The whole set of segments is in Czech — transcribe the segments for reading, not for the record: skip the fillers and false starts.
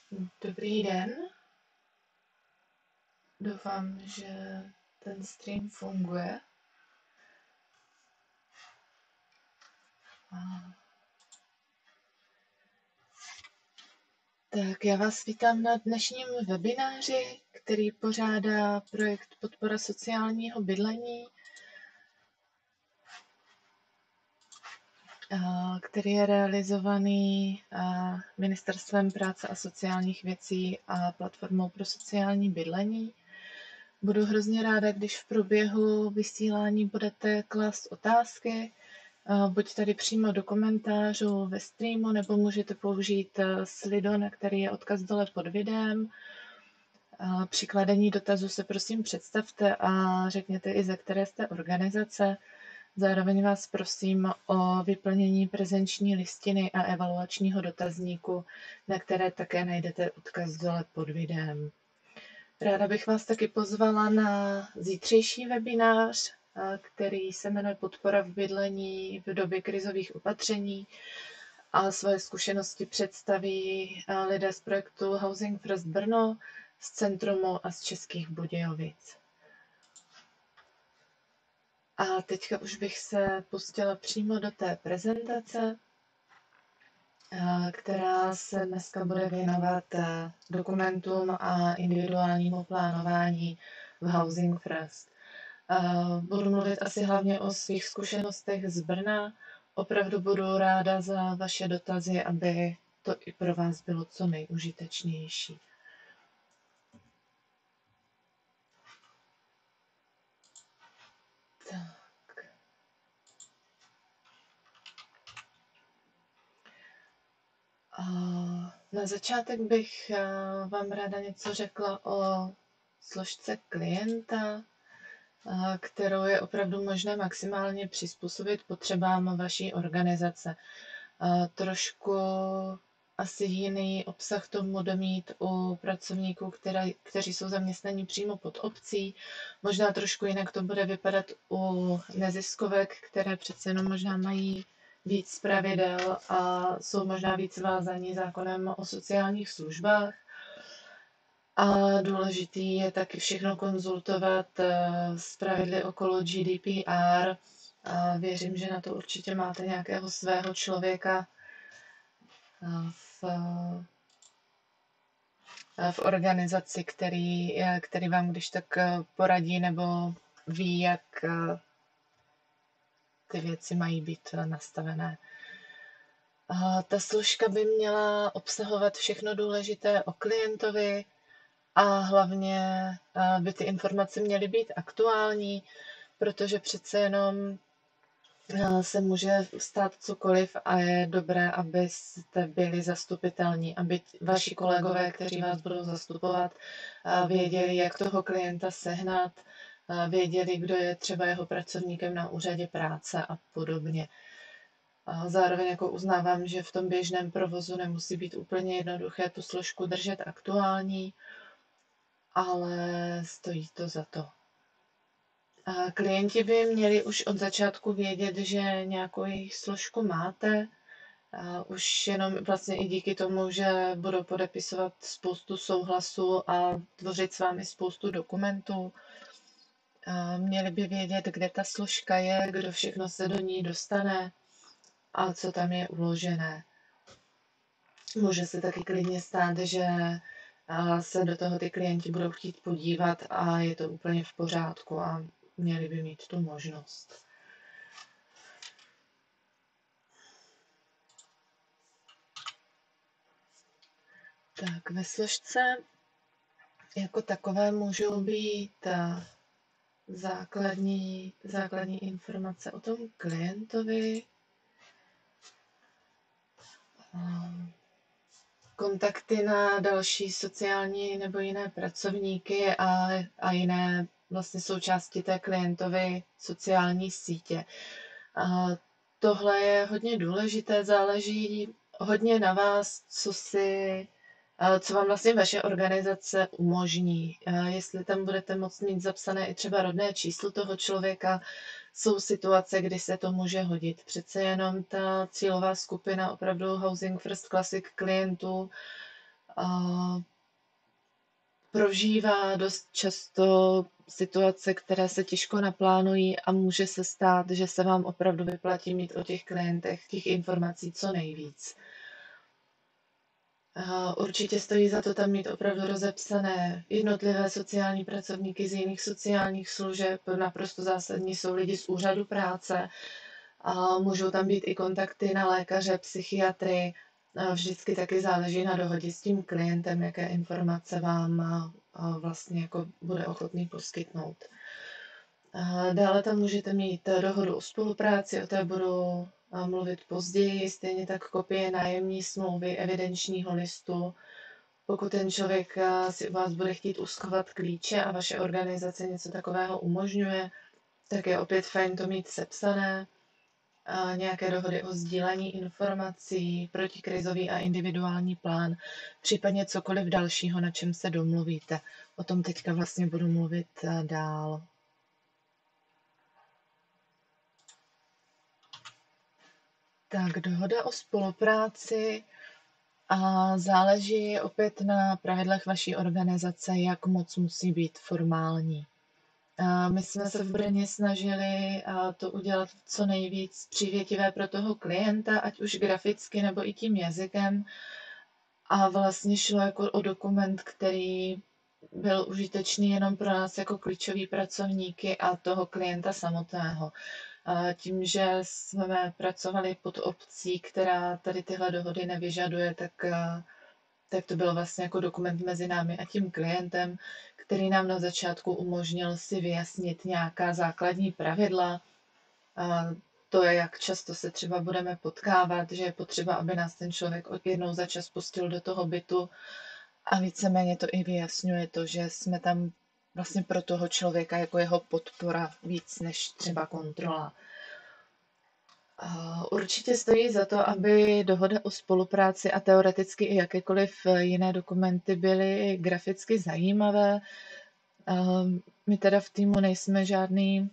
Dobrý den, doufám, že ten stream funguje. Tak já vás vítám na dnešním webináři, který pořádá projekt Podpora sociálního bydlení, který je realizovaný Ministerstvem práce a sociálních věcí a Platformou pro sociální bydlení. Budu hrozně ráda, když v průběhu vysílání budete klást otázky, buď tady přímo do komentářů ve streamu, nebo můžete použít Slido, na který je odkaz dole pod videem. Při kladení dotazu se prosím představte a řekněte i ze které jste organizace. Zároveň vás prosím o vyplnění prezenční listiny a evaluačního dotazníku, na které také najdete odkaz dole pod videem. Ráda bych vás taky pozvala na zítřejší webinář, který se jmenuje Podpora v bydlení v době krizových opatření, a svoje zkušenosti představí lidé z projektu Housing First Brno, z Centrumu a z Českých Budějovic. A teďka už bych se pustila přímo do té prezentace, která se dneska bude věnovat dokumentům a individuálnímu plánování v Housing First. Budu mluvit asi hlavně o svých zkušenostech z Brna. Opravdu budu ráda za vaše dotazy, aby to i pro vás bylo co nejužitečnější. Tak. Na začátek bych vám ráda něco řekla o složce klienta, kterou je opravdu možné maximálně přizpůsobit potřebám vaší organizace. Trošku asi jiný obsah to bude mít u pracovníků, kteří jsou zaměstnaní přímo pod obcí. Možná trošku jinak to bude vypadat u neziskovek, které přece jenom možná mají víc pravidel a jsou možná víc vázaní zákonem o sociálních službách. A důležitý je taky všechno konzultovat s pravidly okolo GDPR. Věřím, že na to určitě máte nějakého svého člověka v organizaci, který vám když tak poradí nebo ví, jak ty věci mají být nastavené. Ta složka by měla obsahovat všechno důležité o klientovi a hlavně by ty informace měly být aktuální, protože přece jenom se může stát cokoliv a je dobré, abyste byli zastupitelní, aby vaši kolegové, kteří vás budou zastupovat, věděli, jak toho klienta sehnat, věděli, kdo je třeba jeho pracovníkem na úřadě práce a podobně. Zároveň jako uznávám, že v tom běžném provozu nemusí být úplně jednoduché tu složku držet aktuální, ale stojí to za to. Klienti by měli už od začátku vědět, že nějakou jejich složku máte. Už jenom vlastně i díky tomu, že budou podepisovat spoustu souhlasů a tvořit s vámi spoustu dokumentů. Měli by vědět, kde ta složka je, kdo všechno se do ní dostane a co tam je uložené. Může se taky klidně stát, že se do toho ty klienti budou chtít podívat a je to úplně v pořádku a měli by mít tu možnost. Tak ve složce jako takové můžou být základní informace o tom klientovi, kontakty na další sociální nebo jiné pracovníky a jiné vlastně součásti té klientovy sociální sítě. Tohle je hodně důležité, záleží hodně na vás, co vám vlastně vaše organizace umožní. Jestli tam budete moct mít zapsané i třeba rodné číslo toho člověka, jsou situace, kdy se to může hodit. Přece jenom ta cílová skupina opravdu Housing First Classic klientů prožívá dost často situace, které se těžko naplánují a může se stát, že se vám opravdu vyplatí mít o těch klientech těch informací co nejvíc. Určitě stojí za to tam mít opravdu rozepsané jednotlivé sociální pracovníky z jiných sociálních služeb. Naprosto zásadní jsou lidi z úřadu práce. Můžou tam být i kontakty na lékaře, psychiatry. Vždycky taky záleží na dohodě s tím klientem, jaké informace vám vlastně jako bude ochotný poskytnout. Dále tam můžete mít dohodu o spolupráci, o té budu mluvit později, stejně tak kopie nájemní smlouvy, evidenčního listu. Pokud ten člověk si u vás bude chtít uschovat klíče a vaše organizace něco takového umožňuje, tak je opět fajn to mít sepsané. Nějaké dohody o sdílení informací, protikrizový a individuální plán, případně cokoliv dalšího, na čem se domluvíte. O tom teďka vlastně budu mluvit dál. Tak, dohoda o spolupráci záleží opět na pravidlech vaší organizace, jak moc musí být formální. My jsme se v Brně snažili to udělat co nejvíc přívětivé pro toho klienta, ať už graficky nebo i tím jazykem. A vlastně šlo jako o dokument, který byl užitečný jenom pro nás jako klíčoví pracovníky a toho klienta samotného. Tím, že jsme pracovali pod obcí, která tady tyhle dohody nevyžaduje, tak to byl vlastně jako dokument mezi námi a tím klientem, který nám na začátku umožnil si vyjasnit nějaká základní pravidla. To je, jak často se třeba budeme potkávat, že je potřeba, aby nás ten člověk jednou za čas pustil do toho bytu a víceméně to i vyjasňuje to, že jsme tam vlastně pro toho člověka jako jeho podpora víc než třeba kontrola. Určitě stojí za to, aby dohoda o spolupráci a teoreticky i jakékoliv jiné dokumenty byly graficky zajímavé. My teda v týmu nejsme žádný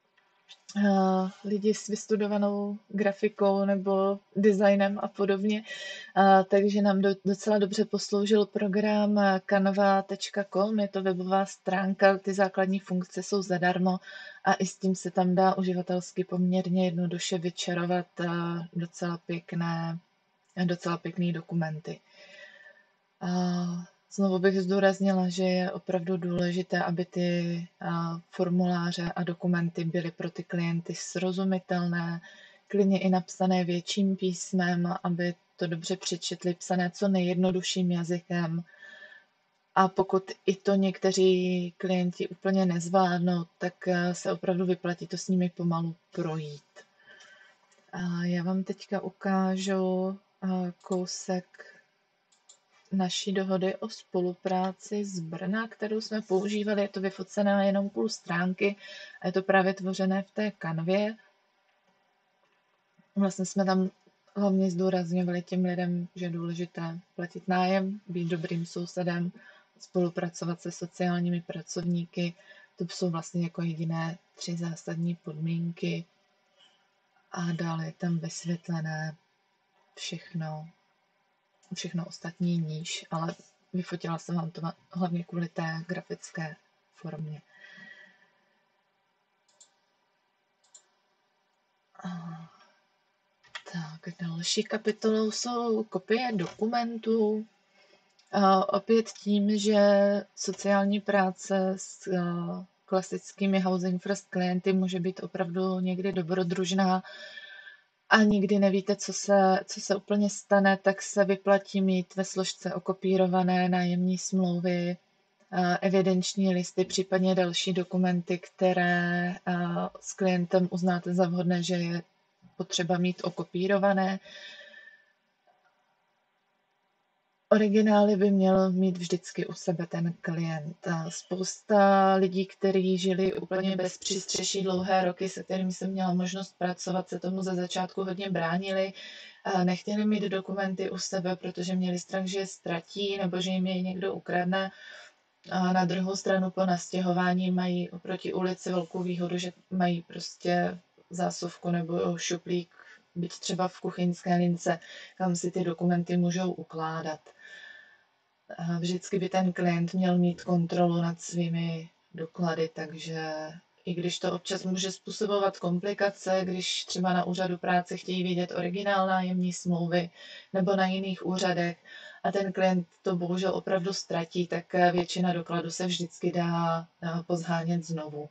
lidi s vystudovanou grafikou nebo designem a podobně, takže nám docela dobře posloužil program canva.com, je to webová stránka, ty základní funkce jsou zadarmo a i s tím se tam dá uživatelsky poměrně jednoduše vyčarovat docela pěkný dokumenty. Znovu bych zdůraznila, že je opravdu důležité, aby ty formuláře a dokumenty byly pro ty klienty srozumitelné, klidně i napsané větším písmem, aby to dobře přečetli, psané co nejjednodušším jazykem. A pokud i to někteří klienti úplně nezvládnou, tak se opravdu vyplatí to s nimi pomalu projít. Já vám teďka ukážu kousek naší dohody o spolupráci z Brna, kterou jsme používali. Je to vyfocené jenom půl stránky a je to právě tvořené v té kanvě. Vlastně jsme tam hlavně zdůrazňovali těm lidem, že je důležité platit nájem, být dobrým sousedem, spolupracovat se sociálními pracovníky. To jsou vlastně jako jediné 3 zásadní podmínky. A dále je tam vysvětlené všechno ostatní níž, ale vyfotila jsem vám to hlavně kvůli té grafické formě. Tak, další kapitolou jsou kopie dokumentů. Opět tím, že sociální práce s klasickými housing first klienty může být opravdu někdy dobrodružná a nikdy nevíte, co se úplně stane, tak se vyplatí mít ve složce okopírované nájemní smlouvy, evidenční listy, případně další dokumenty, které s klientem uznáte za vhodné, že je potřeba mít okopírované. Originály by měl mít vždycky u sebe ten klient. Spousta lidí, kteří žili úplně bez přístřeší dlouhé roky, se kterými jsem měla možnost pracovat, se tomu za začátku hodně bránili. Nechtěli mít dokumenty u sebe, protože měli strach, že je ztratí nebo že jim je někdo ukradne. A na druhou stranu po nastěhování mají oproti ulici velkou výhodu, že mají prostě zásuvku nebo šuplík, byť třeba v kuchyňské lince, kam si ty dokumenty můžou ukládat. Vždycky by ten klient měl mít kontrolu nad svými doklady, takže i když to občas může způsobovat komplikace, když třeba na úřadu práce chtějí vidět originál nájemní smlouvy nebo na jiných úřadech a ten klient to bohužel opravdu ztratí, tak většina dokladů se vždycky dá pozhánět znovu.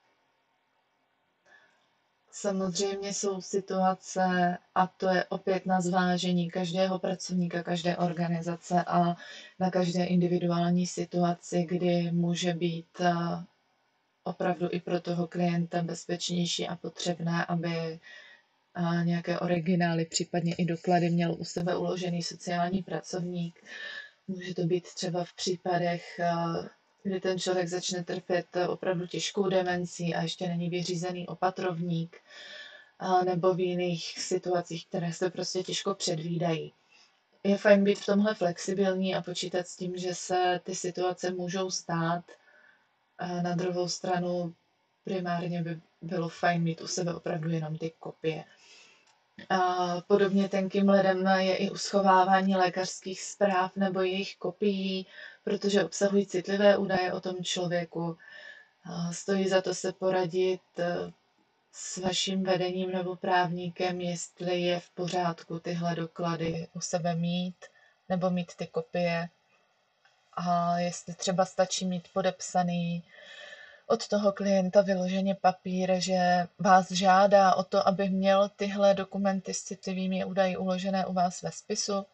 Samozřejmě jsou situace, a to je opět na zvážení každého pracovníka, každé organizace a na každé individuální situaci, kdy může být opravdu i pro toho klienta bezpečnější a potřebné, aby nějaké originály, případně i doklady měl u sebe uložený sociální pracovník. Může to být třeba v případech, kdy ten člověk začne trpět opravdu těžkou demencí a ještě není vyřízený opatrovník, nebo v jiných situacích, které se prostě těžko předvídají. Je fajn být v tomhle flexibilní a počítat s tím, že se ty situace můžou stát. Na druhou stranu primárně by bylo fajn mít u sebe opravdu jenom ty kopie. Podobně tenkým ledem je i uschovávání lékařských zpráv nebo jejich kopií, protože obsahují citlivé údaje o tom člověku. Stojí za to se poradit s vaším vedením nebo právníkem, jestli je v pořádku tyhle doklady u sebe mít, nebo mít ty kopie. A jestli třeba stačí mít podepsaný od toho klienta vyloženě papír, že vás žádá o to, aby měl tyhle dokumenty s citlivými údaji uložené u vás ve spisu,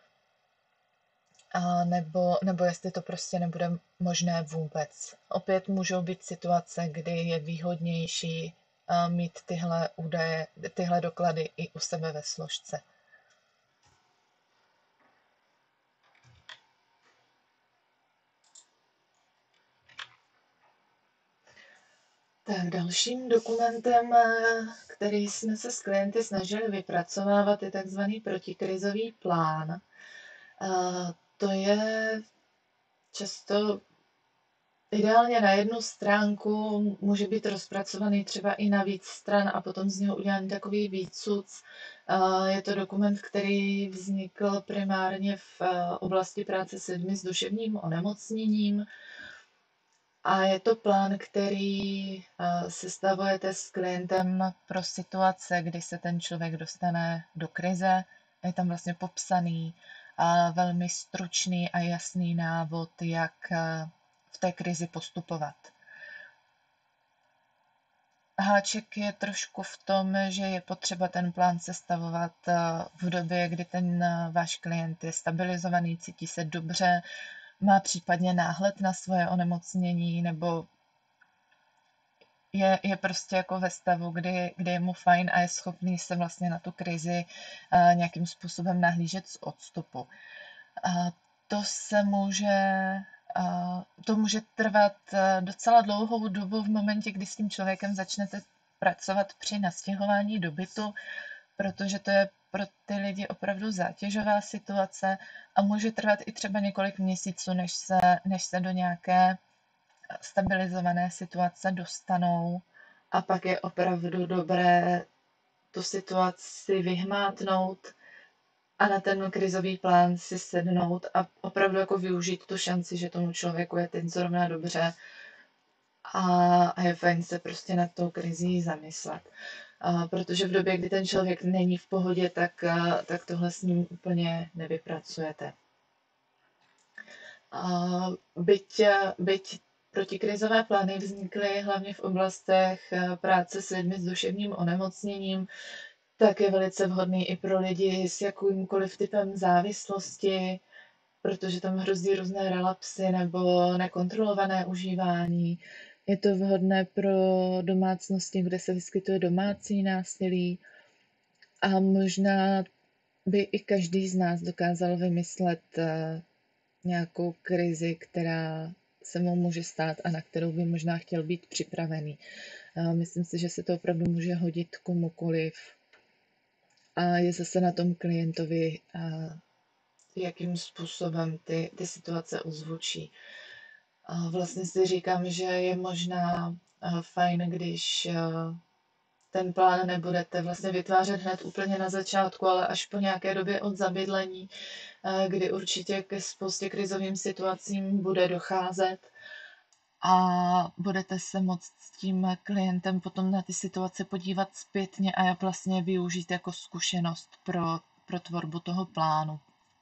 a nebo jestli to prostě nebude možné vůbec. Opět můžou být situace, kdy je výhodnější mít tyhle údaje, tyhle doklady i u sebe ve složce. Tak dalším dokumentem, který jsme se s klienty snažili vypracovávat, je takzvaný protikrizový plán. To je často ideálně na jednu stránku, může být rozpracovaný třeba i na víc stran a potom z něho udělaný takový výcuc. Je to dokument, který vznikl primárně v oblasti práce s lidmi s duševním onemocněním. A je to plán, který sestavujete s klientem pro situace, kdy se ten člověk dostane do krize. Je tam vlastně popsaný velmi stručný a jasný návod, jak v té krizi postupovat. Háček je trošku v tom, že je potřeba ten plán sestavovat v době, kdy ten váš klient je stabilizovaný, cítí se dobře, má případně náhled na svoje onemocnění nebo je prostě jako ve stavu, kdy je mu fajn a je schopný se vlastně na tu krizi nějakým způsobem nahlížet z odstupu. To může trvat docela dlouhou dobu v momentě, kdy s tím člověkem začnete pracovat při nastěhování do bytu, protože to je pro ty lidi opravdu zátěžová situace a může trvat i třeba několik měsíců, než se do nějaké stabilizované situace dostanou a pak je opravdu dobré tu situaci vyhmátnout a na ten krizový plán si sednout a opravdu jako využít tu šanci, že tomu člověku je teď zrovna dobře a je fajn se prostě nad tou krizí zamyslet. Protože v době, kdy ten člověk není v pohodě, tak tohle s ním úplně nevypracujete. Byť protikrizové plány vznikly hlavně v oblastech práce s lidmi s duševním onemocněním, tak je velice vhodný i pro lidi s jakýmkoliv typem závislosti, protože tam hrozí různé relapsy nebo nekontrolované užívání. Je to vhodné pro domácnosti, kde se vyskytuje domácí násilí a možná by i každý z nás dokázal vymyslet nějakou krizi, která se mu může stát a na kterou by možná chtěl být připravený. Myslím si, že se to opravdu může hodit komukoliv a je zase na tom klientovi, jakým způsobem ty situace ozvučí. Vlastně si říkám, že je možná fajn, když ten plán nebudete vlastně vytvářet hned úplně na začátku, ale až po nějaké době od zabydlení, kdy určitě ke spoustě krizovým situacím bude docházet a budete se moct s tím klientem potom na ty situace podívat zpětně a jak vlastně využít jako zkušenost pro tvorbu toho plánu.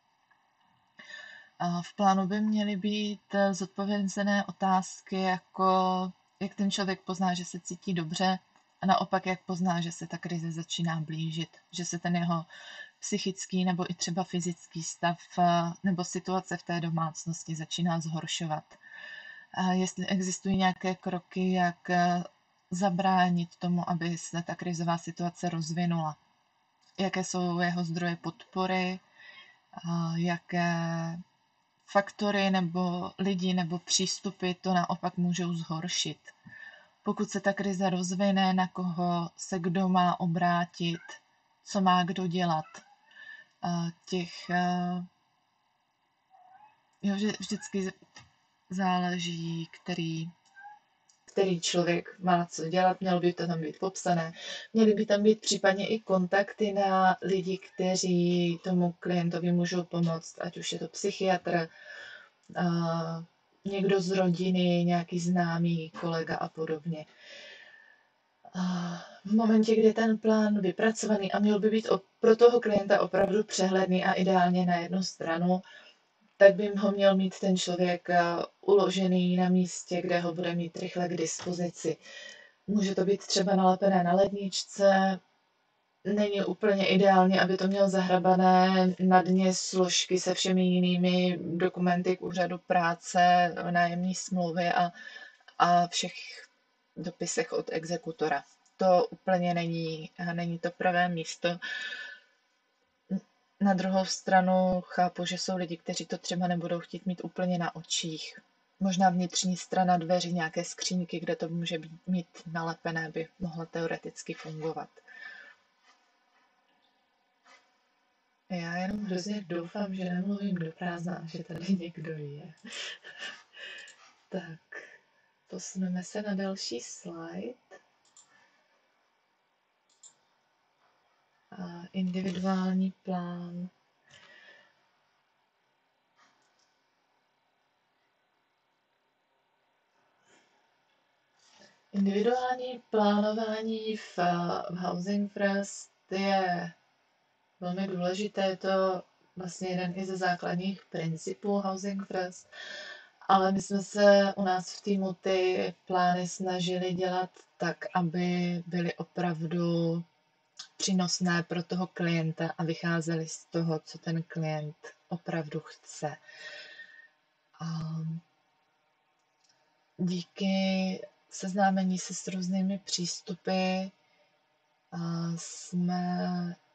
V plánu by měly být zodpovězené otázky, jako jak ten člověk pozná, že se cítí dobře, a naopak jak pozná, že se ta krize začíná blížit, že se ten jeho psychický nebo i třeba fyzický stav nebo situace v té domácnosti začíná zhoršovat. Jestli existují nějaké kroky, jak zabránit tomu, aby se ta krizová situace rozvinula. Jaké jsou jeho zdroje podpory, jaké faktory nebo lidi nebo přístupy to naopak můžou zhoršit. Pokud se ta krize rozvine, na koho se kdo má obrátit, co má kdo dělat. Vždycky záleží, který člověk má co dělat, mělo by to tam být popsané. Měly by tam být případně i kontakty na lidi, kteří tomu klientovi můžou pomoct, ať už je to psychiatr, někdo z rodiny, nějaký známý kolega a podobně. V momentě, kdy je ten plán vypracovaný a měl by být pro toho klienta opravdu přehledný a ideálně na jednu stranu, tak by ho měl mít ten člověk uložený na místě, kde ho bude mít rychle k dispozici. Může to být třeba nalepené na ledničce, není úplně ideálně, aby to měl zahrabané na dně složky se všemi jinými dokumenty k úřadu práce, nájemní smlouvy a všech dopisech od exekutora. To úplně není to pravé místo. Na druhou stranu chápu, že jsou lidi, kteří to třeba nebudou chtít mít úplně na očích. Možná vnitřní strana dveří, nějaké skřínky, kde to může mít nalepené, by mohlo teoreticky fungovat. Já jenom hrozně doufám, že nemluvím do prázdna, že tady někdo je. Tak, posuneme se na další slide. Individuální plán. Individuální plánování v Housing First je velmi důležité. Je to vlastně jeden i ze základních principů Housing First, ale my jsme se u nás v týmu ty plány snažili dělat tak, aby byly opravdu přínosné pro toho klienta a vycházely z toho, co ten klient opravdu chce. Díky seznámení se s různými přístupy jsme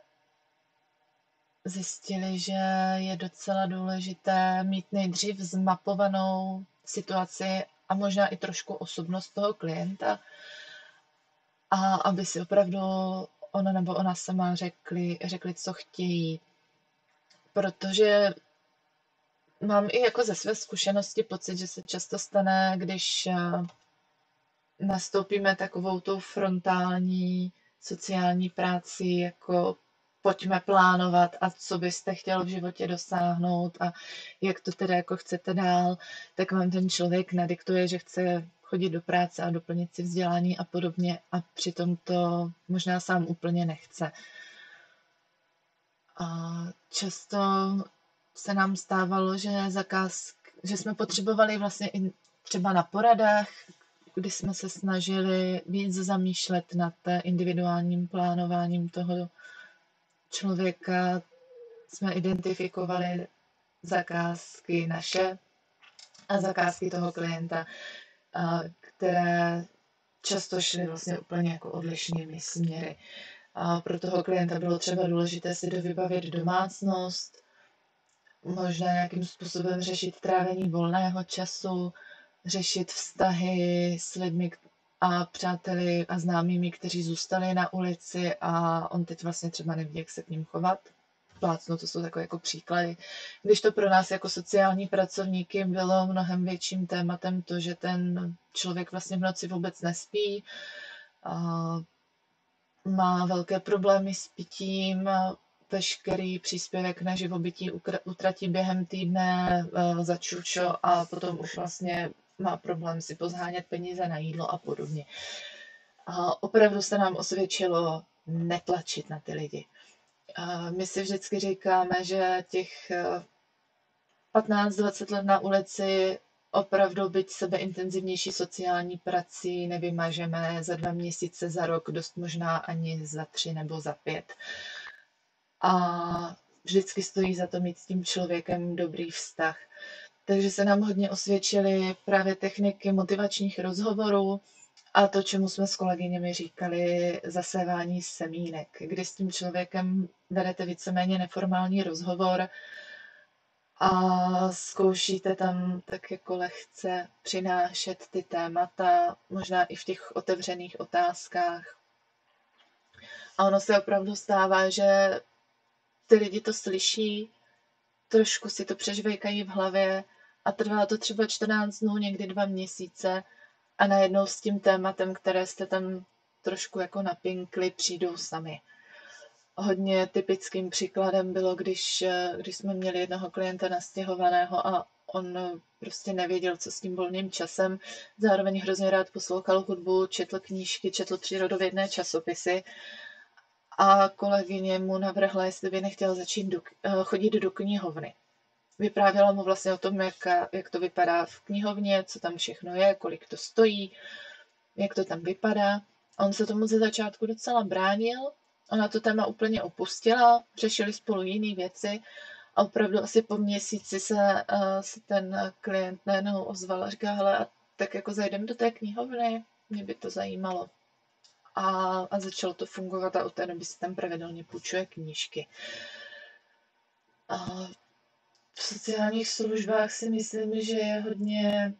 zjistili, že je docela důležité mít nejdřív zmapovanou situaci a možná i trošku osobnost toho klienta, a aby si opravdu ona nebo ona sama řekli, co chtějí. Protože mám i jako ze své zkušenosti pocit, že se často stane, když nastoupíme takovou tou frontální sociální práci, jako pojďme plánovat a co byste chtěl v životě dosáhnout a jak to teda jako chcete dál, tak vám ten člověk nadiktuje, že chce chodit do práce a doplnit si vzdělání a podobně a přitom to možná sám úplně nechce. A často se nám stávalo, že jsme potřebovali vlastně i třeba na poradách, kdy jsme se snažili víc zamýšlet nad individuálním plánováním toho člověka, jsme identifikovali zakázky naše a zakázky toho klienta, které často šly vlastně úplně jako odlišnými směry. A pro toho klienta bylo třeba důležité si dovybavit domácnost, možná nějakým způsobem řešit trávení volného času, řešit vztahy s lidmi a přáteli a známými, kteří zůstali na ulici a on teď vlastně třeba neví, jak se k ním chovat. Plácnu, to jsou takové jako příklady. Když to pro nás jako sociální pracovníky bylo mnohem větším tématem to, že ten člověk vlastně v noci vůbec nespí, má velké problémy s pitím, veškerý příspěvek na živobytí utratí během týdne za čučo a potom už vlastně má problém si pozhánět peníze na jídlo a podobně. A opravdu se nám osvědčilo netlačit na ty lidi. My si vždycky říkáme, že těch 15-20 let na ulici opravdu byť sebeintenzivnější sociální prací nevymažeme za 2 měsíce, za rok, dost možná ani za 3 nebo za 5. A vždycky stojí za to mít s tím člověkem dobrý vztah. Takže se nám hodně osvědčily právě techniky motivačních rozhovorů a to, čemu jsme s kolegyněmi říkali zasévání semínek, kdy s tím člověkem vedete víceméně neformální rozhovor a zkoušíte tam tak jako lehce přinášet ty témata, možná i v těch otevřených otázkách. A ono se opravdu stává, že ty lidi to slyší, trošku si to přežvejkají v hlavě a trvá to třeba 14 dnů, někdy 2 měsíce a najednou s tím tématem, které jste tam trošku jako napinkli, přijdou sami. Hodně typickým příkladem bylo, když jsme měli jednoho klienta nastěhovaného a on prostě nevěděl, co s tím volným časem. Zároveň hrozně rád poslouchal hudbu, četl knížky, četl přírodovědné časopisy a kolegyně mu navrhla, jestli by nechtěl začít chodit do knihovny. Vyprávěla mu vlastně o tom, jak to vypadá v knihovně, co tam všechno je, kolik to stojí, jak to tam vypadá. A on se tomu ze začátku docela bránil, ona to téma úplně opustila, řešili spolu jiné věci a opravdu asi po měsíci se ten klient najednou ozval a říká, hele, a tak jako zajdem do té knihovny, mě by to zajímalo. A začalo to fungovat a od té doby si tam pravidelně půjčuje knížky. A v sociálních službách si myslím, že je hodně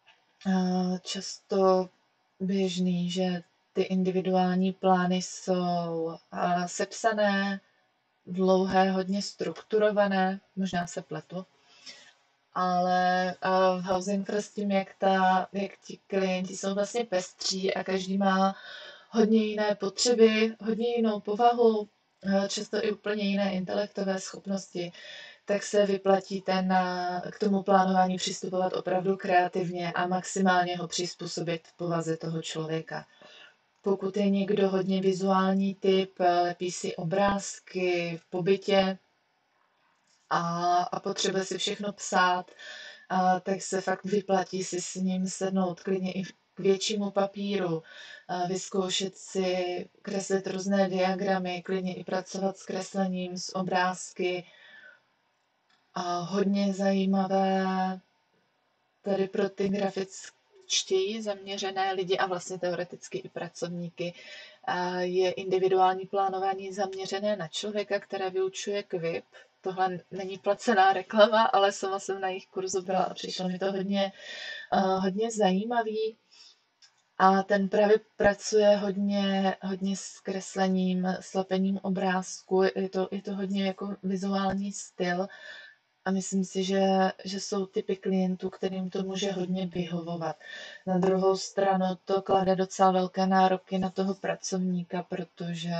často běžný, že ty individuální plány jsou sepsané, dlouhé, hodně strukturované, možná se pletu, ale v Housing First tím, jak ti klienti jsou vlastně pestří a každý má hodně jiné potřeby, hodně jinou povahu, často i úplně jiné intelektové schopnosti, tak se vyplatí k tomu plánování přistupovat opravdu kreativně a maximálně ho přizpůsobit povaze toho člověka. Pokud je někdo hodně vizuální typ, lepí si obrázky v pobytě a potřebuje si všechno psát, tak se fakt vyplatí si s ním sednout klidně i k většímu papíru, vyzkoušet si kreslit různé diagramy, klidně i pracovat s kreslením, s obrázky. A hodně zajímavé tady pro ty grafičtěji zaměřené lidi a vlastně teoreticky i pracovníky je individuální plánování zaměřené na člověka, které vyučuje KVIP. Tohle není placená reklama, ale sama jsem na jejich kurzu byla a přišlo mi to hodně zajímavý. A ten právě pracuje hodně s kreslením, s lepením obrázku, je to hodně jako vizuální styl. A myslím si, že jsou typy klientů, kterým to může hodně vyhovovat. Na druhou stranu to klade docela velké nároky na toho pracovníka, protože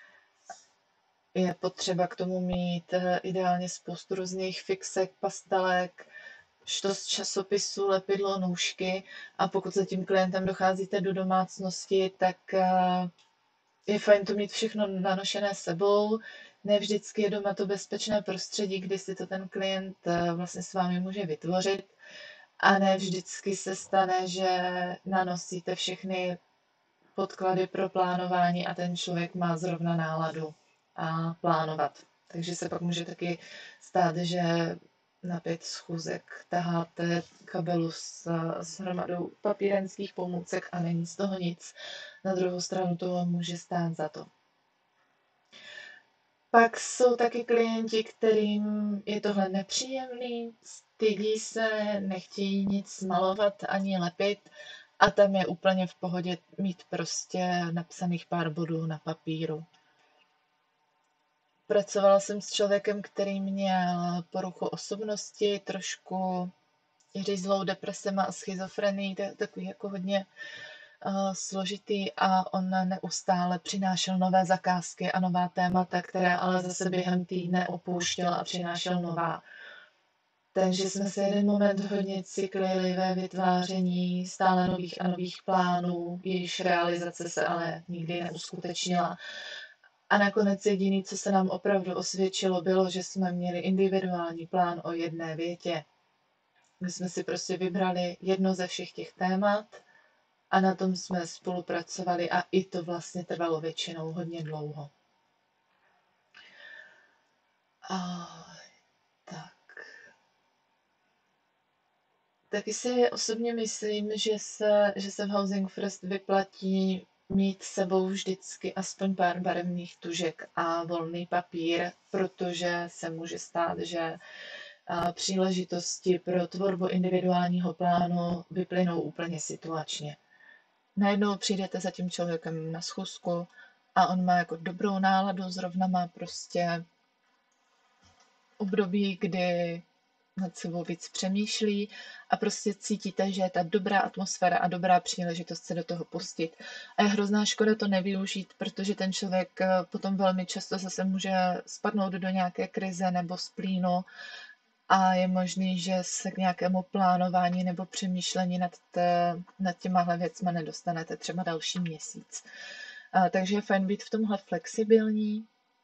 je potřeba k tomu mít ideálně spoustu různých fixek, pastelek, štos časopisů, lepidlo, nůžky a pokud za tím klientem docházíte do domácnosti, tak je fajn to mít všechno nanošené sebou. Ne vždycky je doma to bezpečné prostředí, kdy si to ten klient vlastně s vámi může vytvořit. A ne vždycky se stane, že nanosíte všechny podklady pro plánování a ten člověk má zrovna náladu a plánovat. Takže se pak může taky stát, že na 5 schůzek taháte kabelu s hromadou papírenských pomůcek a není z toho nic. Na druhou stranu to může stát za to. Pak jsou taky klienti, kterým je tohle nepříjemný, stydí se, nechtějí nic malovat ani lepit a tam je úplně v pohodě mít prostě napsaných pár bodů na papíru. Pracovala jsem s člověkem, který měl poruchu osobnosti, trošku řízlou depresema a schizofrenii, takový jako hodně složitý a on neustále přinášel nové zakázky a nová témata, které ale zase během týdne opouštěl a přinášel nová. Takže jsme se jeden moment hodně cyklili ve vytváření stále nových a nových plánů, jejichž realizace se ale nikdy neuskutečnila. A nakonec jediné, co se nám opravdu osvědčilo, bylo, že jsme měli individuální plán o jedné větě. My jsme si prostě vybrali jedno ze všech těch témat a na tom jsme spolupracovali a i to vlastně trvalo většinou hodně dlouho. A tak. Taky si osobně myslím, že se v Housing First vyplatí mít s sebou vždycky aspoň pár barevných tužek a volný papír, protože se může stát, že příležitosti pro tvorbu individuálního plánu vyplynou úplně situačně. Najednou přijdete za tím člověkem na schůzku a on má jako dobrou náladu, zrovna má prostě období, kdy nad sebou víc přemýšlí a prostě cítíte, že je ta dobrá atmosféra a dobrá příležitost se do toho pustit. A je hrozná škoda to nevyužít, protože ten člověk potom velmi často zase může spadnout do nějaké krize nebo splínu a je možný, že se k nějakému plánování nebo přemýšlení nad těmahle věcma nedostanete třeba další měsíc. Takže je fajn být v tomhle flexibilní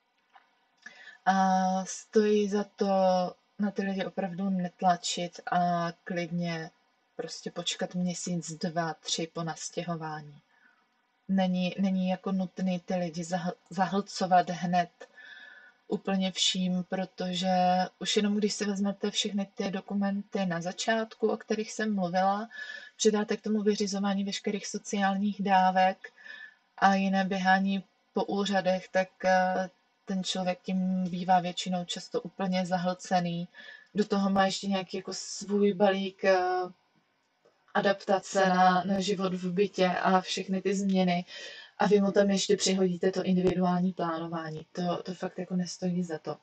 a stojí za to na ty lidi opravdu netlačit a klidně prostě počkat měsíc, 2, 3 po nastěhování. Není jako nutný ty lidi zahlcovat hned úplně vším, protože už jenom když si vezmete všechny ty dokumenty na začátku, o kterých jsem mluvila, přidáte k tomu vyřizování veškerých sociálních dávek a jiné běhání po úřadech, tak ten člověk tím bývá většinou často úplně zahlcený. Do toho má ještě nějaký jako svůj balík adaptace na život v bytě a všechny ty změny. A vy mu tam ještě přihodíte to individuální plánování. To fakt jako nestojí za to.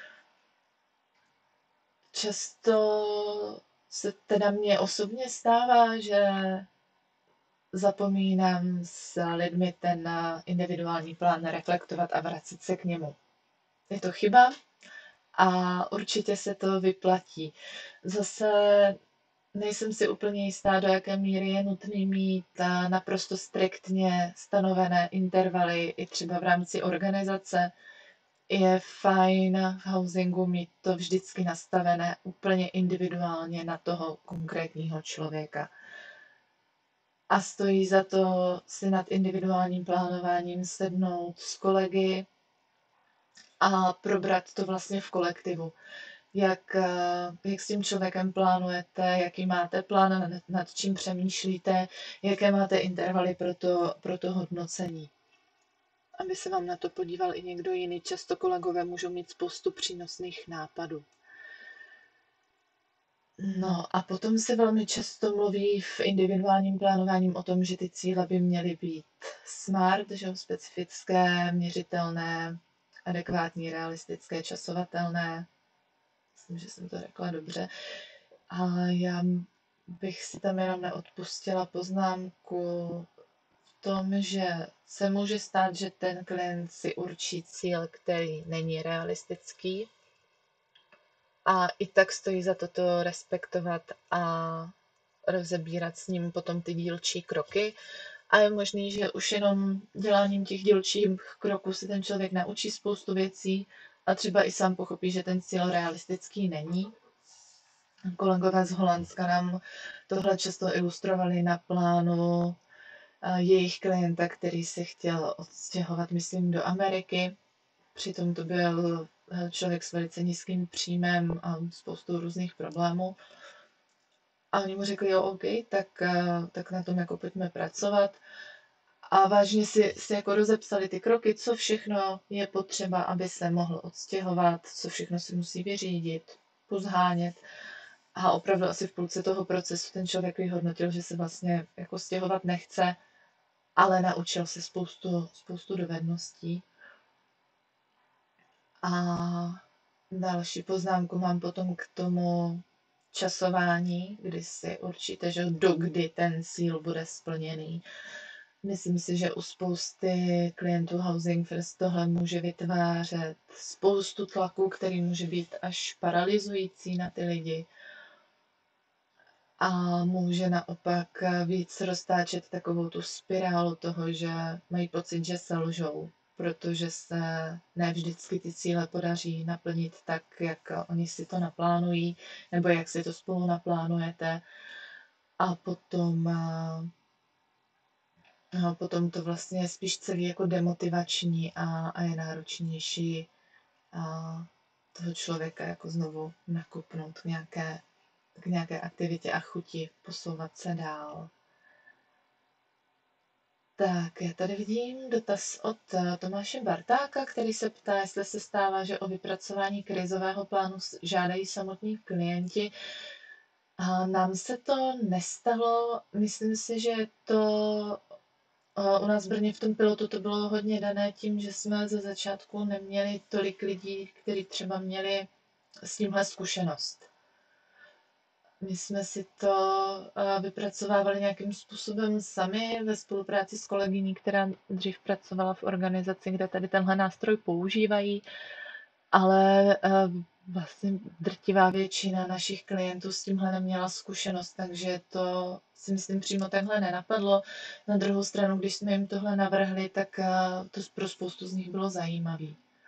Často se teda mně osobně stává, že zapomínám s lidmi ten individuální plán reflektovat a vracet se k němu. Je to chyba a určitě se to vyplatí. Zase nejsem si úplně jistá, do jaké míry je nutný mít naprosto striktně stanovené intervaly i třeba v rámci organizace. Je fajn v housingu mít to vždycky nastavené úplně individuálně na toho konkrétního člověka. A stojí za to si nad individuálním plánováním sednout s kolegy a probrat to vlastně v kolektivu. Jak s tím člověkem plánujete, jaký máte plán, nad čím přemýšlíte, jaké máte intervaly pro to hodnocení. Aby se vám na to podíval i někdo jiný. Často kolegové můžou mít spoustu přínosných nápadů. No a potom se velmi často mluví v individuálním plánováním o tom, že ty cíle by měly být smart, že specifické, měřitelné, adekvátní, realistické, časovatelné. Myslím, že jsem to řekla dobře. A já bych si tam jenom neodpustila poznámku v tom, že se může stát, že ten klient si určí cíl, který není realistický. A i tak stojí za to respektovat a rozebírat s ním potom ty dílčí kroky. A je možný, že už jenom děláním těch dílčích kroků se ten člověk naučí spoustu věcí a třeba i sám pochopí, že ten cíl realistický není. Kolegové z Holandska nám tohle často ilustrovali na plánu jejich klienta, který se chtěl odstěhovat, myslím, do Ameriky. Přitom to byl člověk s velice nízkým příjmem a spoustu různých problémů. A oni mu řekli, jo, OK, tak na tom jako pojďme pracovat. A vážně si jako rozepsali ty kroky, co všechno je potřeba, aby se mohl odstěhovat, co všechno si musí vyřídit, pozhánět. A opravdu asi v půlce toho procesu ten člověk vyhodnotil, že se vlastně jako stěhovat nechce, ale naučil se spoustu dovedností. A další poznámku mám potom k tomu časování, kdy si určíte, že dokdy ten cíl bude splněný. Myslím si, že u spousty klientů Housing First tohle může vytvářet spoustu tlaků, který může být až paralyzující na ty lidi. A může naopak víc roztáčet takovou tu spirálu toho, že mají pocit, že se lžou, protože se ne vždycky ty cíle podaří naplnit tak, jak oni si to naplánují, nebo jak si to spolu naplánujete. A potom to vlastně je spíš celý jako demotivační a je náročnější toho člověka jako znovu nakopnout k nějaké aktivitě a chuti posouvat se dál. Tak, já tady vidím dotaz od Tomáše Bartáka, který se ptá, jestli se stává, že o vypracování krizového plánu žádají samotní klienti. A nám se to nestalo, myslím si, že to u nás v Brně v tom pilotu to bylo hodně dané tím, že jsme ze začátku neměli tolik lidí, kteří třeba měli s tímhle zkušenost. My jsme si to vypracovávali nějakým způsobem sami ve spolupráci s kolegyní, která dřív pracovala v organizaci, kde tady tenhle nástroj používají, ale vlastně drtivá většina našich klientů s tímhle neměla zkušenost, takže to si myslím přímo takhle nenapadlo. Na druhou stranu, když jsme jim tohle navrhli, tak to pro spoustu z nich bylo zajímavé.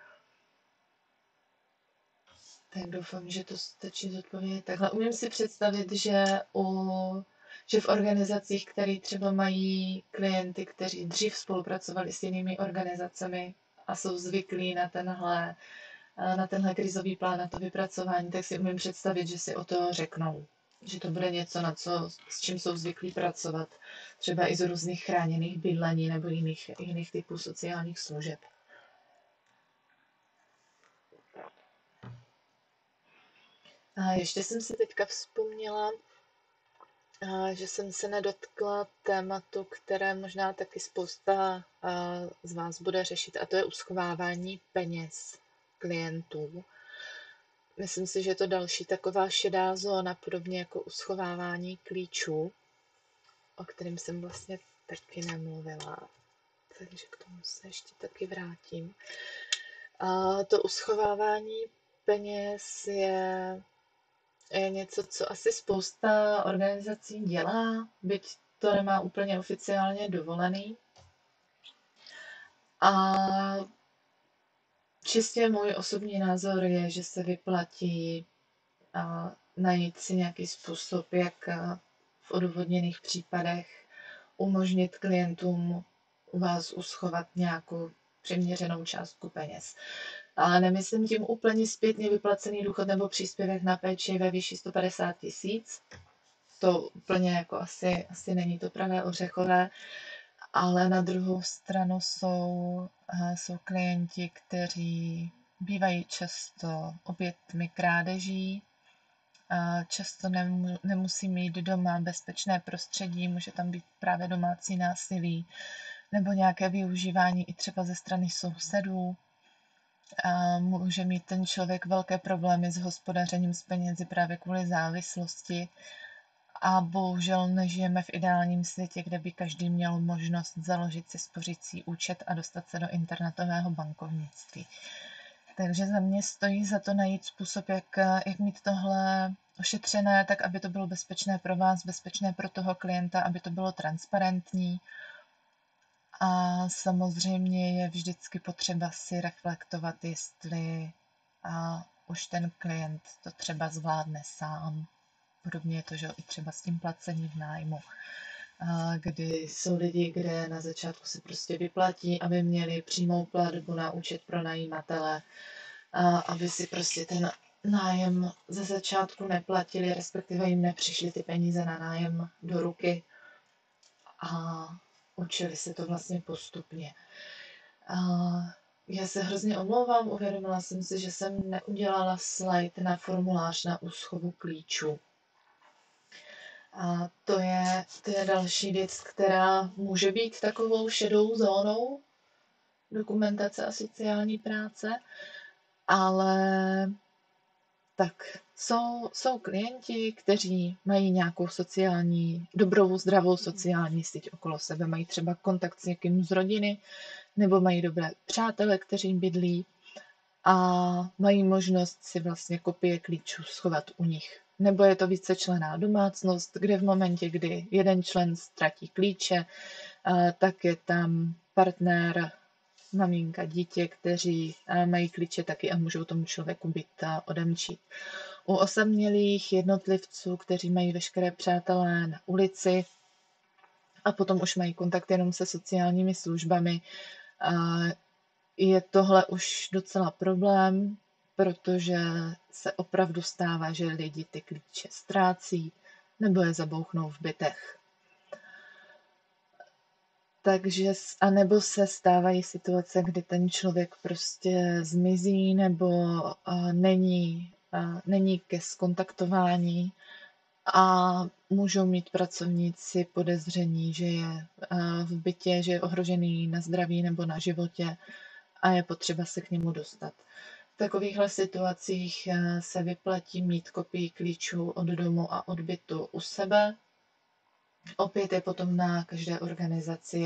Tak doufám, že to stačí zodpovědět. Takhle umím si představit, že v organizacích, které třeba mají klienty, kteří dřív spolupracovali s jinými organizacemi a jsou zvyklí na tenhle krizový plán, na to vypracování, tak si umím představit, že si o to řeknou. Že to bude něco, s čím jsou zvyklí pracovat. Třeba i z různých chráněných bydlení nebo jiných typů sociálních služeb. A ještě jsem si teďka vzpomněla, že jsem se nedotkla tématu, které možná taky spousta z vás bude řešit, a to je uschovávání peněz klientů. Myslím si, že je to další taková šedá zóna, podobně jako uschovávání klíčů, o kterém jsem vlastně taky nemluvila. Takže k tomu se ještě taky vrátím. To uschovávání peněz je něco, co asi spousta organizací dělá, byť to nemá úplně oficiálně dovolený. A čistě můj osobní názor je, že se vyplatí najít si nějaký způsob, jak v odůvodněných případech umožnit klientům u vás uschovat nějakou přiměřenou částku peněz. Ale nemyslím tím úplně zpětně vyplacený důchod nebo příspěvek na péči ve výši 150 000. To úplně jako asi není to pravé ořechové, ale na druhou stranu jsou klienti, kteří bývají často oběťmi krádeží, často nemusí mít doma bezpečné prostředí, může tam být právě domácí násilí nebo nějaké využívání i třeba ze strany sousedů. Může mít ten člověk velké problémy s hospodařením s penězi právě kvůli závislosti. A bohužel nežijeme v ideálním světě, kde by každý měl možnost založit si spořící účet a dostat se do internetového bankovnictví. Takže za mě stojí za to najít způsob, jak mít tohle ošetřené, tak aby to bylo bezpečné pro vás, bezpečné pro toho klienta, aby to bylo transparentní. A samozřejmě je vždycky potřeba si reflektovat, jestli už ten klient to třeba zvládne sám. Podobně je to, že i třeba s tím placením nájmu, kdy jsou lidi, kde na začátku se prostě vyplatí, aby měli přímou platbu na účet pro najímatele, aby si prostě ten nájem ze začátku neplatili, respektive jim nepřišly ty peníze na nájem do ruky a učili se to vlastně postupně. Já se hrozně omlouvám, uvědomila jsem si, že jsem neudělala slide na formulář na úschovu klíčů. A to je další věc, která může být takovou šedou zónou dokumentace a sociální práce, ale tak Jsou klienti, kteří mají nějakou dobrou, zdravou sociální síť okolo sebe, mají třeba kontakt s někým z rodiny, nebo mají dobré přátele, kteří bydlí a mají možnost si vlastně kopie klíčů schovat u nich. Nebo je to vícečlenná domácnost, kde v momentě, kdy jeden člen ztratí klíče, tak je tam partner, maminka, dítě, kteří mají klíče taky a můžou tomu člověku byt odemčít. U osamělých jednotlivců, kteří mají veškeré přátelé na ulici a potom už mají kontakt jenom se sociálními službami, je tohle už docela problém, protože se opravdu stává, že lidi ty klíče ztrácí nebo je zabouchnou v bytech. Takže, anebo se stávají situace, kdy ten člověk prostě zmizí nebo není ke skontaktování a můžou mít pracovníci podezření, že je v bytě, že je ohrožený na zdraví nebo na životě a je potřeba se k němu dostat. V takovýchhle situacích se vyplatí mít kopii klíčů od domu a od bytu u sebe. Opět je potom na každé organizaci,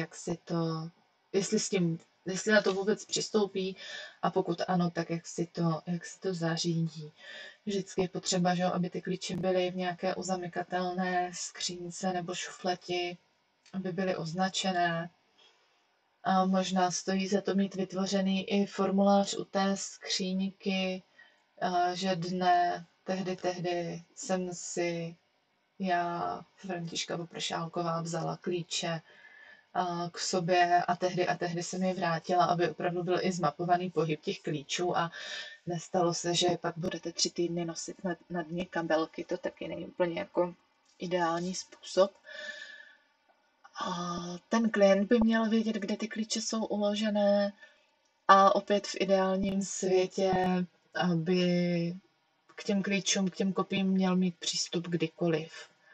jestli na to vůbec přistoupí a pokud ano, tak jak si to zařídí. Vždycky je potřeba, že, aby ty klíče byly v nějaké uzamykatelné skřínce nebo šufleti, aby byly označené. A možná stojí za to mít vytvořený i formulář u té skříňky, že dne tehdy jsem si já, Františka Vopršálková, vzala klíče k sobě a tehdy jsem je vrátila, aby opravdu byl i zmapovaný pohyb těch klíčů a nestalo se, že pak budete 3 týdny nosit na dně kabelky, to taky není úplně jako ideální způsob. A ten klient by měl vědět, kde ty klíče jsou uložené a opět v ideálním světě, aby k těm klíčům, k těm kopiím měl mít přístup kdykoliv.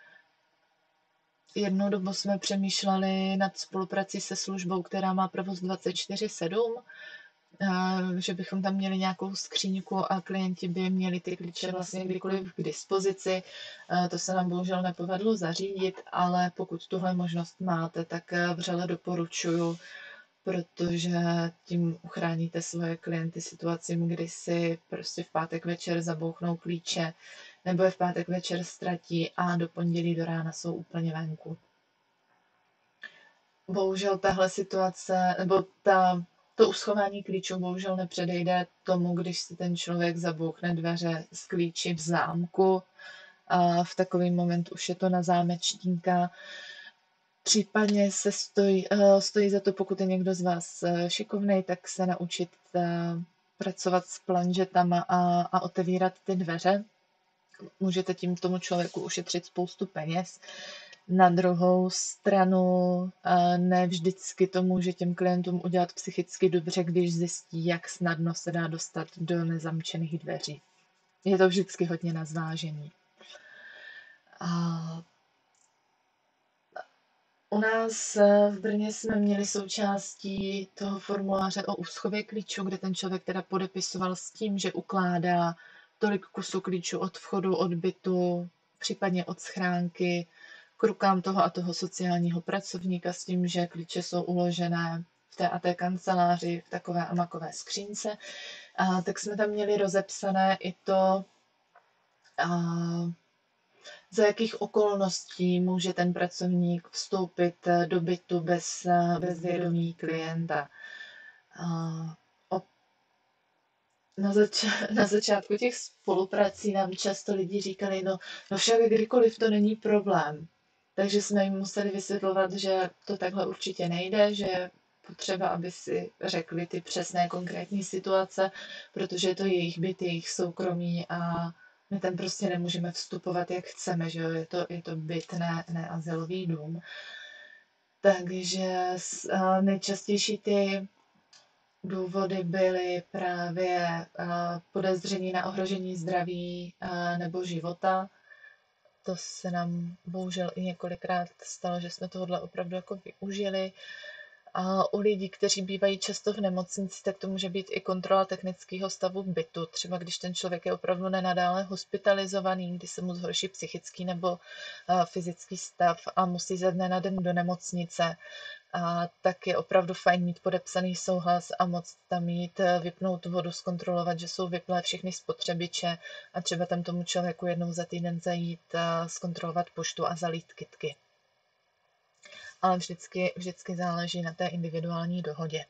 Jednou dobu jsme přemýšleli nad spoluprací se službou, která má provoz 24/7, že bychom tam měli nějakou skříňku a klienti by měli ty klíče vlastně kdykoliv k dispozici. To se nám bohužel nepovedlo zařídit, ale pokud tuhle možnost máte, tak vřele doporučuju, protože tím uchráníte svoje klienty situacím, kdy si prostě v pátek večer zabouchnou klíče nebo je v pátek večer ztratí a do pondělí do rána jsou úplně venku. Bohužel tahle situace, nebo to uschování klíčů bohužel nepředejde tomu, když si ten člověk zabouchne dveře z klíči v zámku. A v takový moment už je to na zámečníka. Případně se stojí za to, pokud je někdo z vás šikovnej, tak se naučit pracovat s planžetama a otevírat ty dveře. Můžete tím tomu člověku ušetřit spoustu peněz. Na druhou stranu ne vždycky to může těm klientům udělat psychicky dobře, když zjistí, jak snadno se dá dostat do nezamčených dveří. Je to vždycky hodně na zvážení. U nás v Brně jsme měli součástí toho formuláře o úschově klíčů, kde ten člověk teda podepisoval s tím, že ukládá tolik kusů klíčů od vchodu, od bytu, případně od schránky, k rukám toho a toho sociálního pracovníka s tím, že klíče jsou uložené v té a té kanceláři, v takové a makové skřínce. Tak jsme tam měli rozepsané i to, za jakých okolností může ten pracovník vstoupit do bytu bez vědomí klienta. Na začátku těch spoluprací nám často lidi říkali, no však kdykoliv to není problém. Takže jsme jim museli vysvětlovat, že to takhle určitě nejde, že je potřeba, aby si řekli ty přesné konkrétní situace, protože je to jejich byt, jejich soukromí a my tam prostě nemůžeme vstupovat, jak chceme, že jo? Je to byt, ne azylový dům. Takže nejčastější ty důvody byly právě podezření na ohrožení zdraví nebo života. To se nám bohužel i několikrát stalo, že jsme tohle opravdu jako využili. A u lidí, kteří bývají často v nemocnici, tak to může být i kontrola technického stavu bytu. Třeba když ten člověk je opravdu nenadále hospitalizovaný, kdy se mu zhorší psychický nebo fyzický stav a musí ze dne na den do nemocnice, tak je opravdu fajn mít podepsaný souhlas a moct tam jít, vypnout vodu, zkontrolovat, že jsou vyplé všechny spotřebiče a třeba tam tomu člověku jednou za týden zajít, zkontrolovat poštu a zalít kytky. Ale vždycky záleží na té individuální dohodě.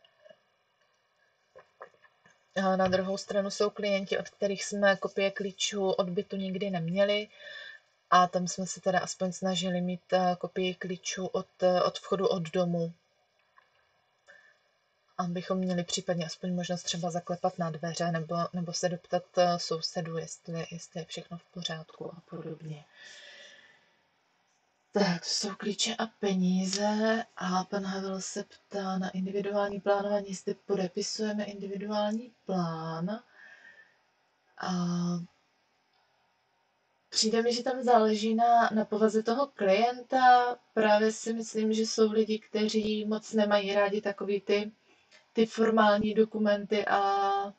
A na druhou stranu jsou klienti, od kterých jsme kopie klíčů od bytu nikdy neměli a tam jsme se teda aspoň snažili mít kopii klíčů od vchodu od domu, abychom měli případně aspoň možnost třeba zaklepat na dveře nebo se doptat sousedů, jestli je všechno v pořádku a podobně. Tak, to jsou klíče a peníze a pan Havel se ptá na individuální plánování, jestli podepisujeme individuální plán. A přijde mi, že tam záleží na povaze toho klienta. Právě si myslím, že jsou lidi, kteří moc nemají rádi takový ty formální dokumenty a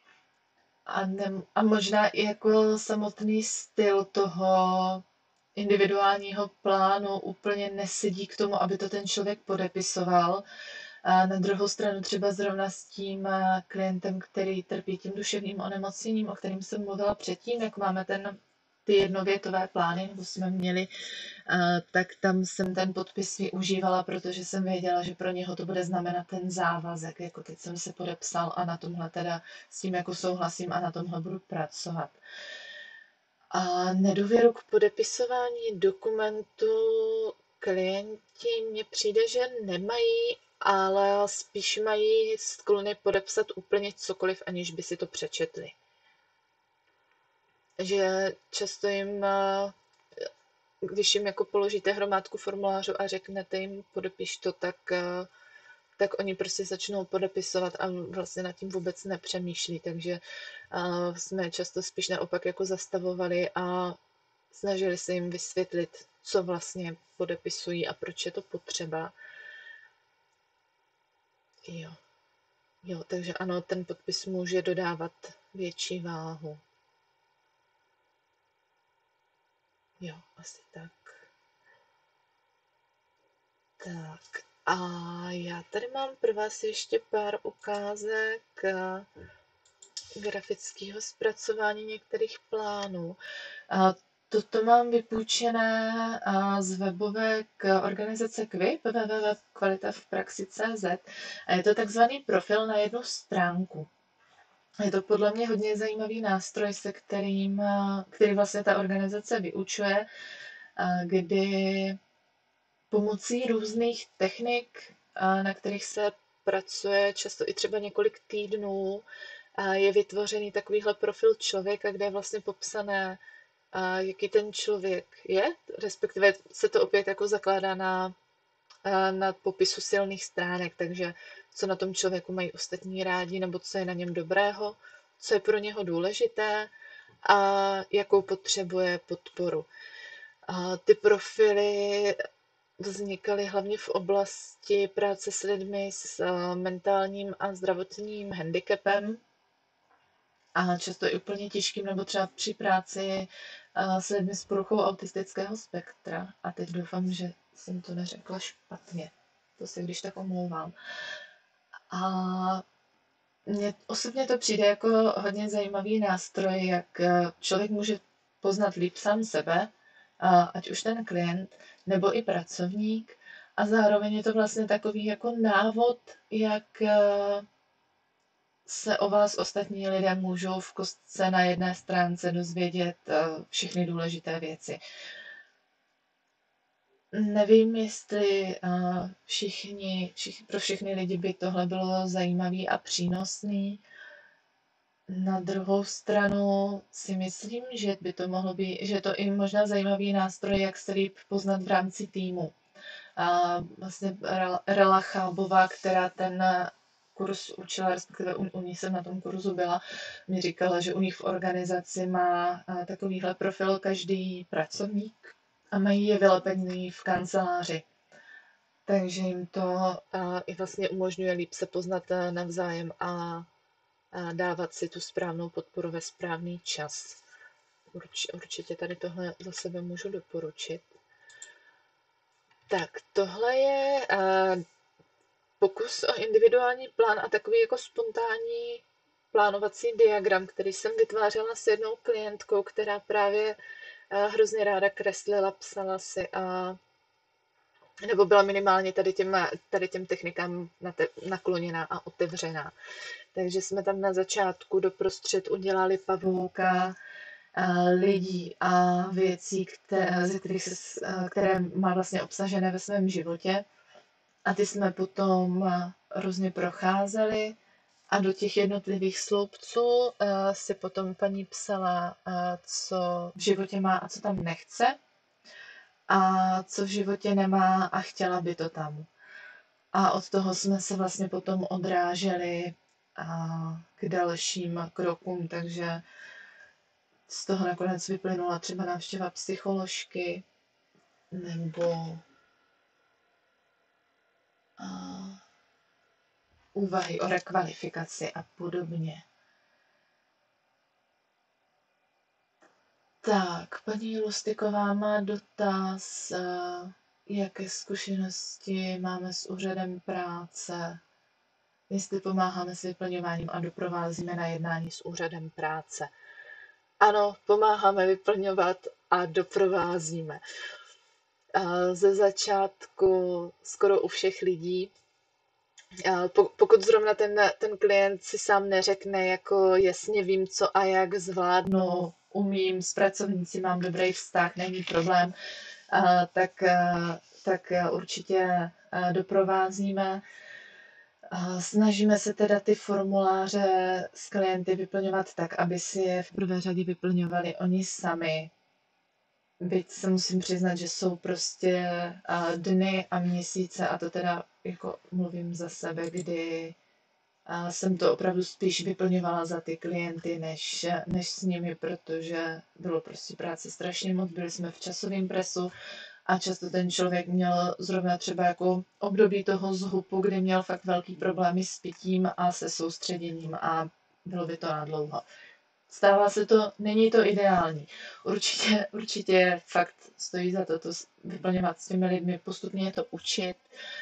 možná i jako samotný styl toho individuálního plánu úplně nesedí k tomu, aby to ten člověk podepisoval. A na druhou stranu třeba zrovna s tím klientem, který trpí tím duševním onemocněním, o kterým jsem mluvila předtím, jak máme ty jednovětové plány, nebo jsme měli, tak tam jsem ten podpis využívala, protože jsem věděla, že pro něho to bude znamenat ten závazek, jako teď jsem se podepsal a na tomhle teda s tím jako souhlasím a na tomhle budu pracovat. A nedůvěru k podepisování dokumentu klienti mně přijde, že nemají, ale spíš mají sklony podepsat úplně cokoliv, aniž by si to přečetli. Že často jim, když jim jako položíte hromádku formulářů a řeknete jim podepiš to, tak oni prostě začnou podepisovat a vlastně nad tím vůbec nepřemýšlí, takže jsme často spíš naopak jako zastavovali a snažili se jim vysvětlit, co vlastně podepisují a proč je to potřeba. Jo, takže ano, ten podpis může dodávat větší váhu. Jo, asi tak. Tak a já tady mám pro vás ještě pár ukázek grafického zpracování některých plánů. Toto mám vypůjčené z webovek organizace QUIP, www.kvalitavpraxi.cz a je to takzvaný profil na jednu stránku. Je to podle mě hodně zajímavý nástroj, který vlastně ta organizace vyučuje, kdy pomocí různých technik, na kterých se pracuje často i třeba několik týdnů, je vytvořený takovýhle profil člověka, kde je vlastně popsané, jaký ten člověk je, respektive se to opět jako zakládá na popisu silných stránek, takže co na tom člověku mají ostatní rádi, nebo co je na něm dobrého, co je pro něho důležité a jakou potřebuje podporu. Ty profily vznikaly hlavně v oblasti práce s lidmi s mentálním a zdravotním handicapem a často i úplně těžkým, nebo třeba při práci s lidmi s poruchou autistického spektra. A teď doufám, že jsem to neřekla špatně. To se když tak omlouvám. A mně osobně to přijde jako hodně zajímavý nástroj, jak člověk může poznat líp sám sebe, ať už ten klient, nebo i pracovník. A zároveň je to vlastně takový jako návod, jak se o vás ostatní lidé můžou v kostce na jedné stránce dozvědět všechny důležité věci. Nevím, jestli pro všechny lidi by tohle bylo zajímavý a přínosný. Na druhou stranu si myslím, že by to mohlo být, že je to i možná zajímavý nástroj, jak se líp poznat v rámci týmu. Vlastně Rela Chábová, která ten kurz učila, respektive u ní jsem na tom kurzu byla, mi říkala, že u nich v organizaci má takovýhle profil každý pracovník a mají je vylepený v kanceláři. takže jim to i vlastně umožňuje líp se poznat navzájem a dávat si tu správnou podporu ve správný čas. Určitě tady tohle za sebe můžu doporučit. Tak, tohle je pokus o individuální plán a takový jako spontánní plánovací diagram, který jsem vytvářela s jednou klientkou, která právě hrozně ráda kreslila, psala si nebo byla minimálně tady těm technikám nakloněná a otevřená. Takže jsme tam na začátku doprostřed udělali pavouka, lidí a věcí, které má vlastně obsažené ve svém životě. A ty jsme potom různě procházeli a do těch jednotlivých sloupců si potom paní psala, co v životě má a co tam nechce a co v životě nemá a chtěla by to tam. A od toho jsme se vlastně potom odráželi k dalším krokům, takže z toho nakonec vyplynula třeba návštěva psycholožky nebo úvahy o rekvalifikaci a podobně. Tak, paní Lustiková má dotaz, jaké zkušenosti máme s úřadem práce, jestli pomáháme s vyplňováním a doprovázíme na jednání s úřadem práce. Ano, pomáháme vyplňovat a doprovázíme. Ze začátku skoro u všech lidí, pokud zrovna ten klient si sám neřekne, jako jasně vím, co a jak zvládnu, umím, s pracovníci mám dobrý vztah, není problém, tak určitě doprovázíme. Snažíme se teda ty formuláře s klienty vyplňovat tak, aby si je v prvé řadě vyplňovali oni sami. Byť se musím přiznat, že jsou prostě dny a měsíce, a to teda jako mluvím za sebe, kdy jsem to opravdu spíš vyplňovala za ty klienty, než s nimi, protože bylo prostě práce strašně moc, byli jsme v časovém presu a často ten člověk měl zrovna třeba jako období toho zhupu, kdy měl fakt velký problémy s pitím a se soustředěním a bylo by to nadlouho. Stává se to, není to ideální. Určitě fakt stojí za to vyplňovat s těmi lidmi, postupně je to učit.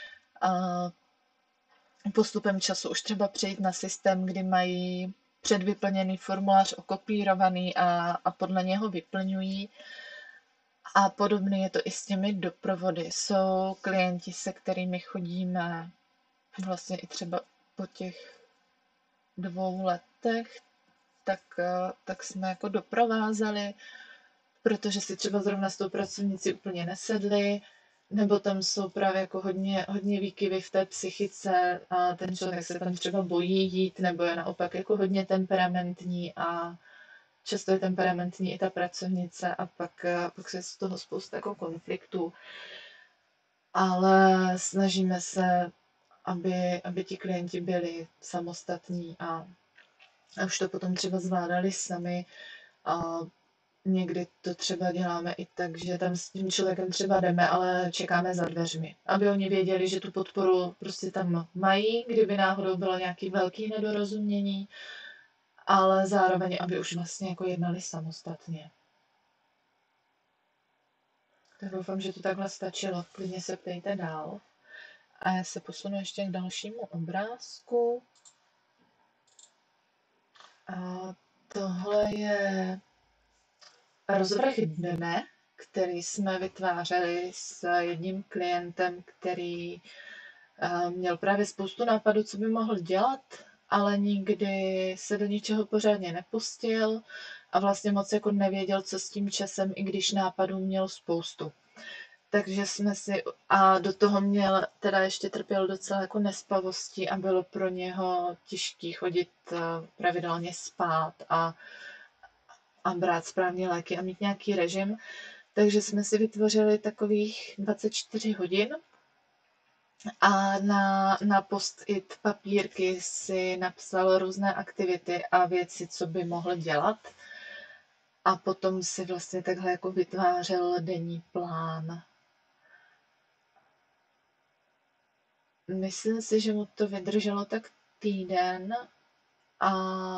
Postupem času už třeba přejít na systém, kdy mají předvyplněný formulář okopírovaný a podle něho vyplňují. A podobně je to i s těmi doprovody. Jsou klienti, se kterými chodíme vlastně i třeba po těch 2 letech, tak jsme jako doprovázeli, protože si třeba zrovna s tou pracovnicí úplně nesedli, nebo tam jsou právě jako hodně výkyvy v té psychice a ten člověk se tam třeba bojí jít, nebo je naopak jako hodně temperamentní a často je temperamentní i ta pracovnice a pak se z toho spousta jako konfliktů. Ale snažíme se, aby ti klienti byli samostatní a už to potom třeba zvládali sami. A někdy to třeba děláme i tak, že tam s tím člověkem třeba jdeme, ale čekáme za dveřmi, aby oni věděli, že tu podporu prostě tam mají, kdyby náhodou bylo nějaké velké nedorozumění, ale zároveň, aby už vlastně jako jednali samostatně. Tak doufám, že to takhle stačilo. Klidně se ptejte dál. A já se posunu ještě k dalšímu obrázku. A tohle je rozvrh dne, který jsme vytvářeli s jedním klientem, který měl právě spoustu nápadů, co by mohl dělat, ale nikdy se do ničeho pořádně nepustil a vlastně moc jako nevěděl, co s tím časem, i když nápadů měl spoustu. Takže a do toho teda ještě trpěl docela jako nespavostí a bylo pro něho těžké chodit pravidelně spát a brát správně léky a mít nějaký režim. Takže jsme si vytvořili takových 24 hodin a na post-it papírky si napsal různé aktivity a věci, co by mohl dělat. A potom si vlastně takhle jako vytvářel denní plán. Myslím si, že mu to vydrželo tak týden a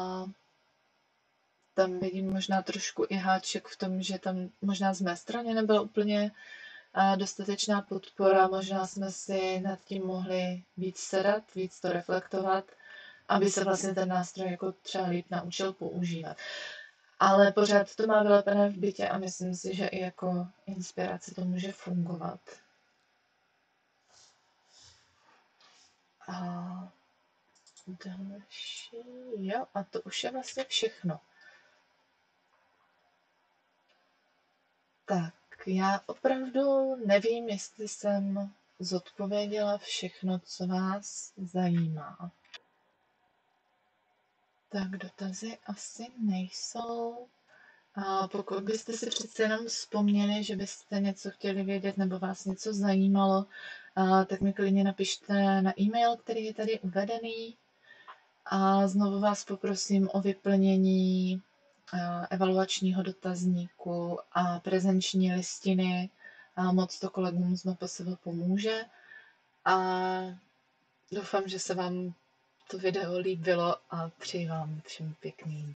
tam vidím možná trošku i háček v tom, že tam možná z mé strany nebyla úplně dostatečná podpora, možná jsme si nad tím mohli víc sedat, víc to reflektovat, aby se vlastně ten nástroj jako třeba líp naučil používat. Ale pořád to má vylepené v bytě a myslím si, že i jako inspirace to může fungovat. A další, jo, a to už je vlastně všechno. Tak, já opravdu nevím, jestli jsem zodpověděla všechno, co vás zajímá. Tak dotazy asi nejsou. A pokud byste si přece jenom vzpomněli, že byste něco chtěli vědět nebo vás něco zajímalo, tak mi klidně napište na e-mail, který je tady uvedený. A znovu vás poprosím o vyplnění evaluačního dotazníku a prezenční listiny. A moc to kolegům z MPSV pomůže. A doufám, že se vám to video líbilo a přeji vám všem pěkný